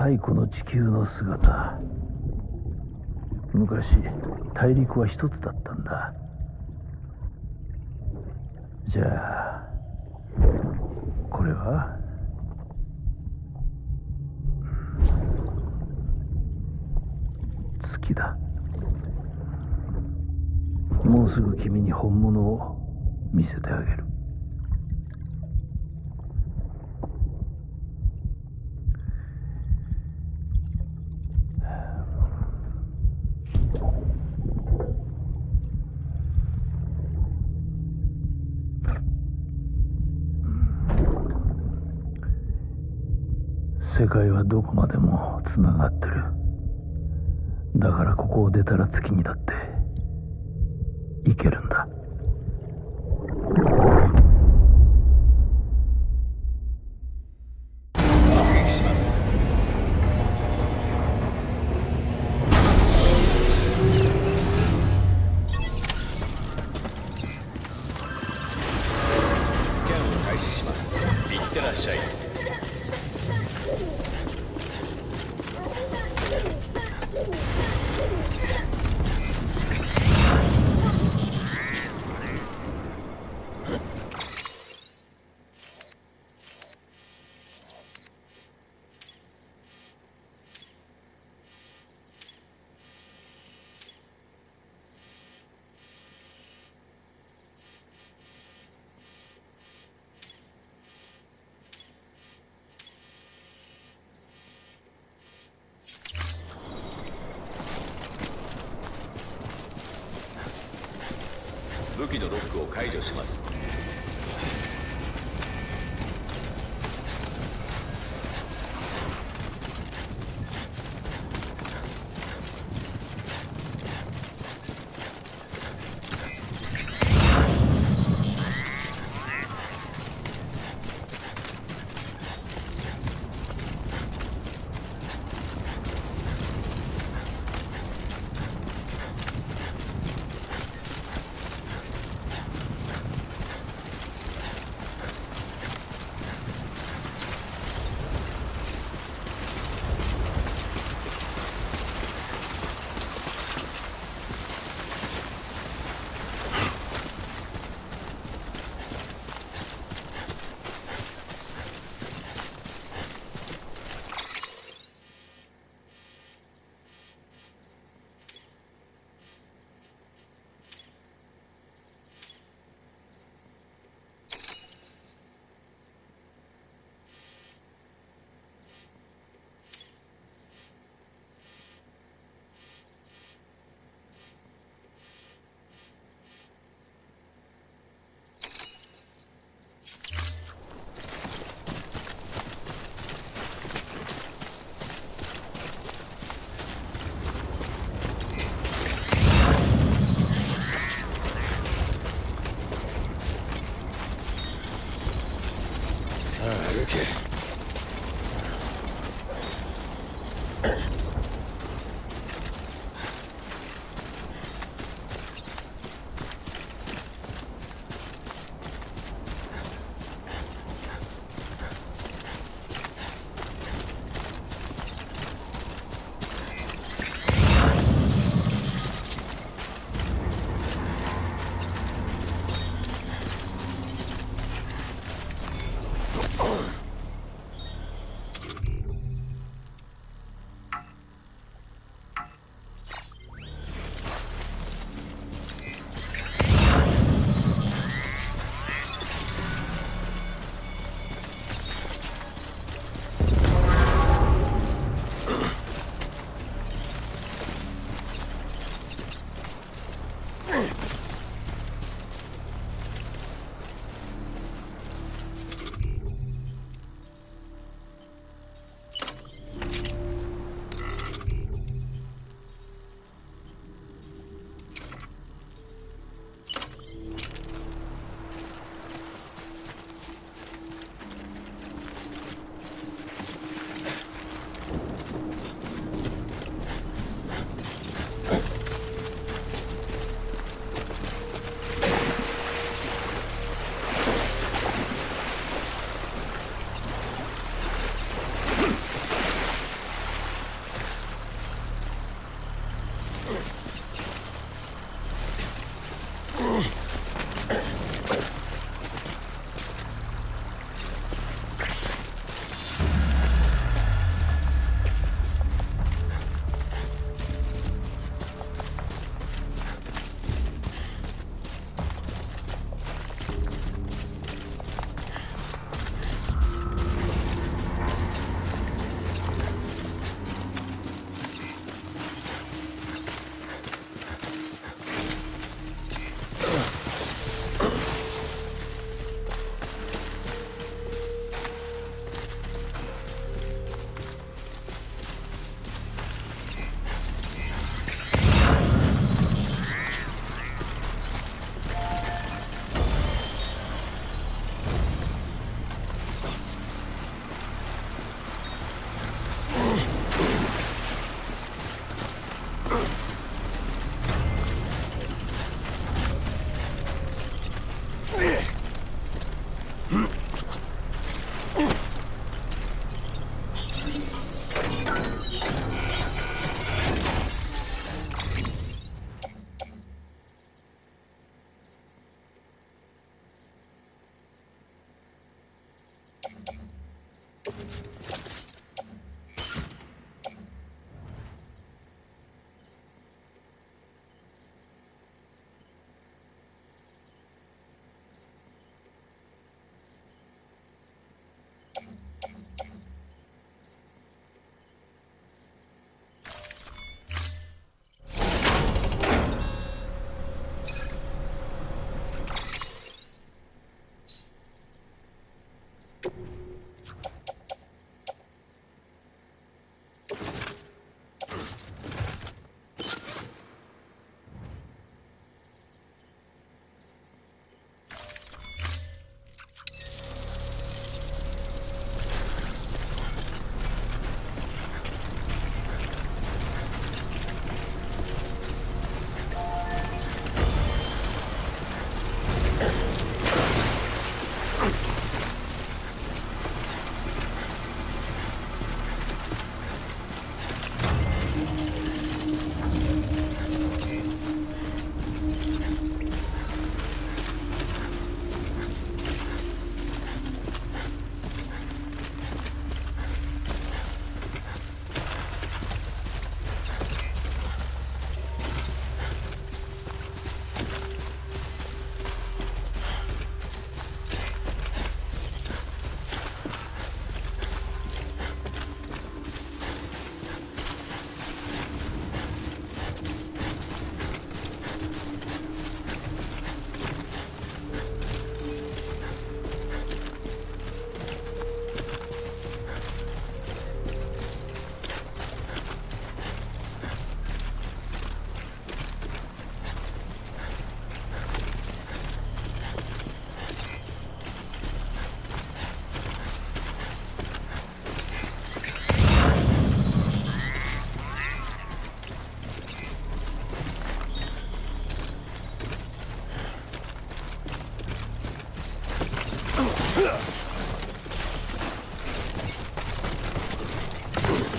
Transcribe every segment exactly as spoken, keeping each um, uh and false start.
太古の地球の姿。昔大陸は一つだったんだ。じゃあこれは月だ。もうすぐ君に本物を見せてあげる。世界はどこまでもつながってる。だからここを出たら月にだって行けるんだ。 武器のロックを解除します。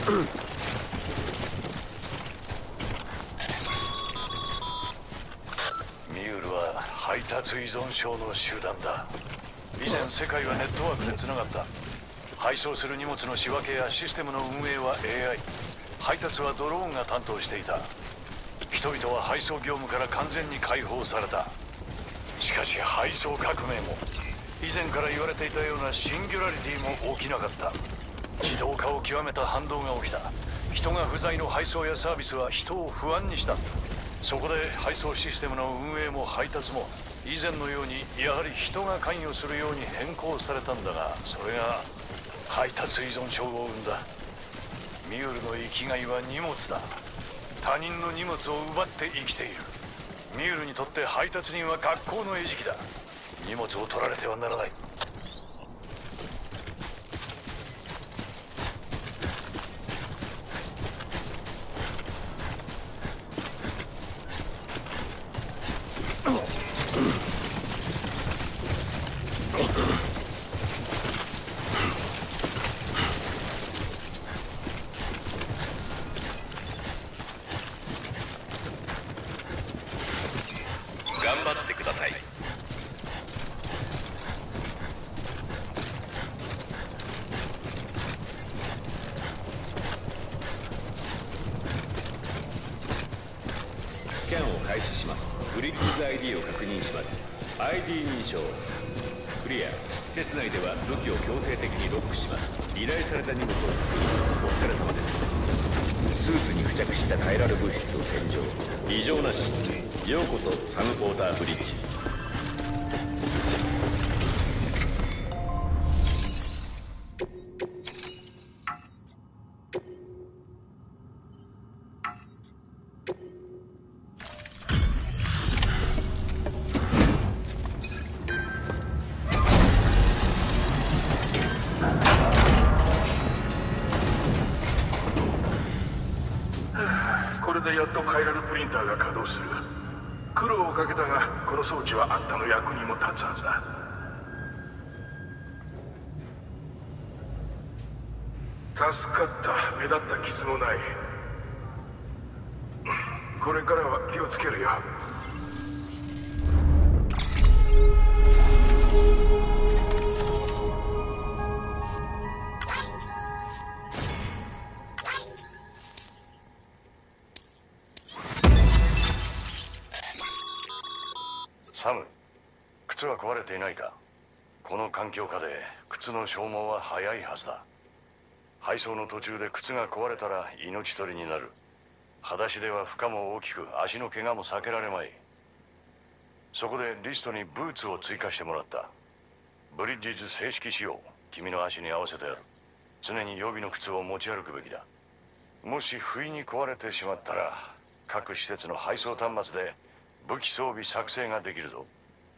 ミュールは配達依存症の集団だ。以前世界はネットワークでつながった。配送する荷物の仕分けやシステムの運営は エーアイ、 配達はドローンが担当していた。人々は配送業務から完全に解放された。しかし配送革命も以前から言われていたようなシンギュラリティも起きなかった。自動化を極めた反動が起きた。人が不在の配送やサービスは人を不安にした。そこで配送システムの運営も配達も以前のようにやはり人が関与するように変更されたんだが、それが配達依存症を生んだ。ミュールの生きがいは荷物だ。他人の荷物を奪って生きている。ミュールにとって配達人は学校の餌食だ。荷物を取られてはならない。 頑張ってください。スキャンを開始します。ブリッジズ アイディー を確認します。 アイディー 認証クリア。施設内では武器を強制的にロックします。依頼された荷物を確認。お疲れ様です。スーツに付着したカイラル物質を洗浄。異常なし。ようこそサムポーターブリッジ。 これでやっとカイラルプリンターが稼働する。苦労をかけたが、この装置はあんたの役にも立つはずだ。助かった。目立った傷もない。これからは気をつけるよ。 サム、靴は壊れていないか？この環境下で靴の消耗は早いはずだ。配送の途中で靴が壊れたら命取りになる。裸足では負荷も大きく、足の怪我も避けられまい。そこでリストにブーツを追加してもらった。ブリッジズ正式仕様。君の足に合わせてやる。常に予備の靴を持ち歩くべきだ。もし不意に壊れてしまったら、各施設の配送端末で武器装備作成ができるぞ。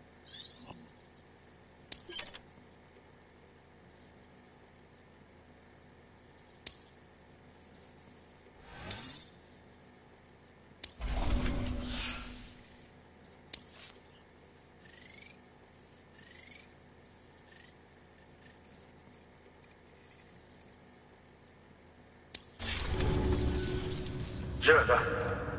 じゃあな。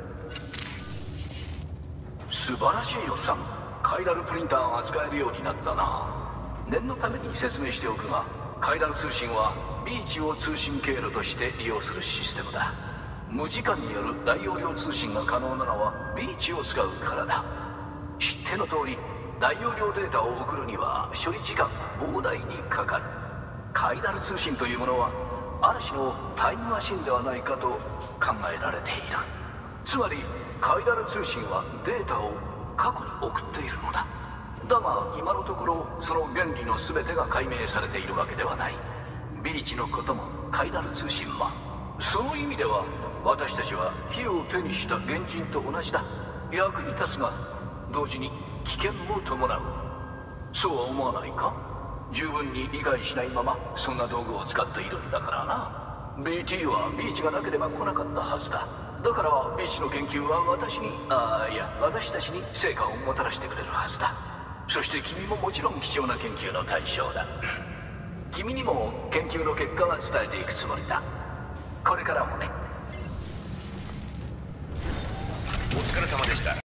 素晴らしいよサム。カイラルプリンターを扱えるようになったな。念のために説明しておくが、カイラル通信はビーチを通信経路として利用するシステムだ。無時間による大容量通信が可能なのはビーチを使うからだ。知っての通り、大容量データを送るには処理時間が膨大にかかる。カイラル通信というものはある種のタイムマシンではないかと考えられている。つまりカイラル通信はデータを過去に送っているのだ。だが今のところその原理の全てが解明されているわけではない。ビーチのこともカイラル通信も、その意味では私たちは火を手にした原人と同じだ。役に立つが同時に危険も伴う。そうは思わないか？十分に理解しないままそんな道具を使っているんだからな。 ビーティー はビーチがなければ来なかったはずだ。だからビーチの研究は私にああいや私たちに成果をもたらしてくれるはずだ。そして君ももちろん貴重な研究の対象だ。君にも研究の結果は伝えていくつもりだ。 これからもね。 お疲れ様でした。